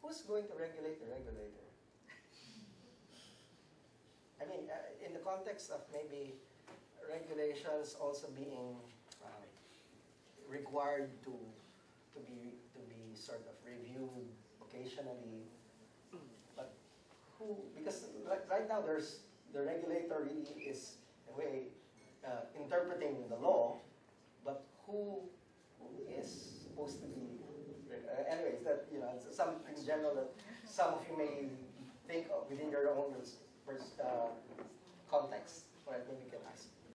who's going to regulate the regulator? I mean, in the context of maybe regulations also being required to be sort of reviewed occasionally, but who? Because right now there's the regulator really is in a way interpreting the law, but who is supposed to be? Anyways, that something general that some of you may think of within your own context, or maybe you can ask.